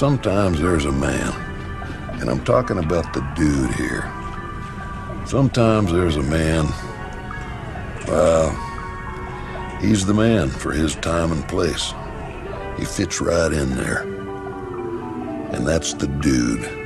sometimes there's a man, and I'm talking about the dude here. Sometimes there's a man, well, he's the man for his time and place. He fits right in there. And that's the dude.